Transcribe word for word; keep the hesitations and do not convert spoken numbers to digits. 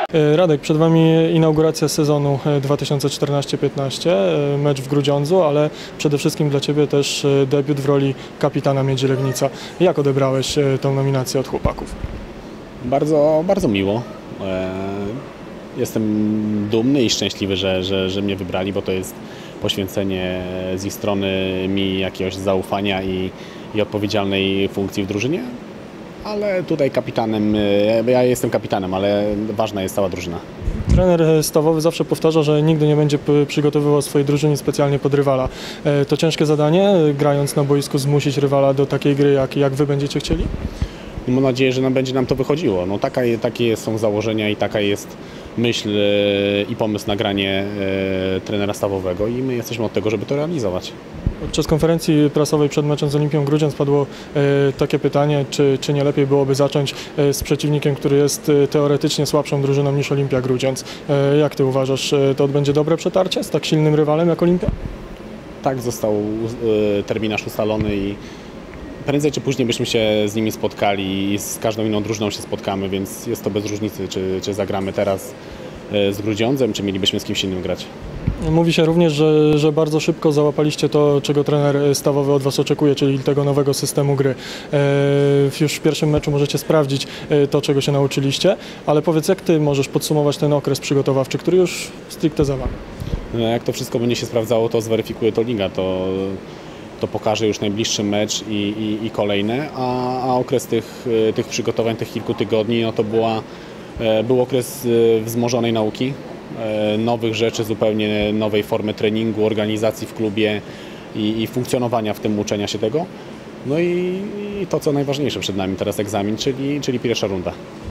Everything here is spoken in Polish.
Radek, przed Wami inauguracja sezonu dwa tysiące czternaście piętnaście, mecz w Grudziądzu, ale przede wszystkim dla Ciebie też debiut w roli kapitana Miedzi Legnica. Jak odebrałeś tę nominację od chłopaków? Bardzo, bardzo miło. Jestem dumny i szczęśliwy, że, że, że mnie wybrali, bo to jest poświęcenie z ich strony mi jakiegoś zaufania i, i odpowiedzialnej funkcji w drużynie. Ale tutaj kapitanem, ja jestem kapitanem, ale ważna jest cała drużyna. Trener stawowy zawsze powtarza, że nigdy nie będzie przygotowywał swojej drużyny specjalnie pod rywala. To ciężkie zadanie, grając na boisku, zmusić rywala do takiej gry, jak, jak Wy będziecie chcieli? Mam nadzieję, że nam będzie nam to wychodziło. No, taka, takie są założenia i taka jest myśl i pomysł na granie e, trenera stawowego i my jesteśmy od tego, żeby to realizować. Podczas konferencji prasowej przed meczem z Olimpią Grudziądz padło e, takie pytanie, czy, czy nie lepiej byłoby zacząć e, z przeciwnikiem, który jest e, teoretycznie słabszą drużyną niż Olimpia Grudziądz. E, jak Ty uważasz, e, to będzie dobre przetarcie z tak silnym rywalem jak Olimpia? Tak, został e, terminarz ustalony i prędzej czy później byśmy się z nimi spotkali i z każdą inną drużyną się spotkamy, więc jest to bez różnicy, czy, czy zagramy teraz z Grudziądzem, czy mielibyśmy z kimś innym grać. Mówi się również, że, że bardzo szybko załapaliście to, czego trener stawowy od Was oczekuje, czyli tego nowego systemu gry. E, już w pierwszym meczu możecie sprawdzić to, czego się nauczyliście, ale powiedz, jak Ty możesz podsumować ten okres przygotowawczy, który już stricte za Wami? No, jak to wszystko będzie się sprawdzało, to zweryfikuje to liga, to to pokaże już najbliższy mecz i, i, i kolejne, a, a okres tych, tych przygotowań, tych kilku tygodni, no to była, był okres wzmożonej nauki, nowych rzeczy, zupełnie nowej formy treningu, organizacji w klubie i, i funkcjonowania w tym, uczenia się tego. No i, i to, co najważniejsze przed nami teraz egzamin, czyli, czyli pierwsza runda.